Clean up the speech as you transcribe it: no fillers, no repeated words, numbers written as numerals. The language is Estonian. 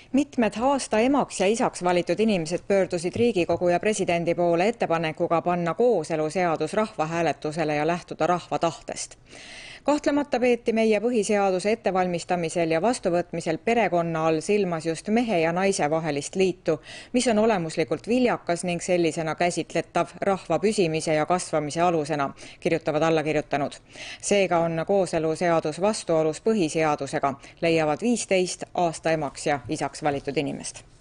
Mitmed aasta emaks ja isaks valitud inimesed pöördusid Riigikogu ja presidendi poole ettepanekuga panna kooseluseadus rahvahääletusele ja lähtuda rahva tahtest. Kahtlemata peeti meie põhiseaduse ettevalmistamisel ja vastuvõtmisel perekonna all silmas just mehe ja naise vahelist liitu, mis on olemuslikult viljakas ning sellisena käsitletav rahva püsimise ja kasvamise alusena, kirjutavad allakirjutanud. Seega on kooseluseadus vastuolus põhiseadusega, leiavad 15 aasta emaks ja isaks valitud inimest.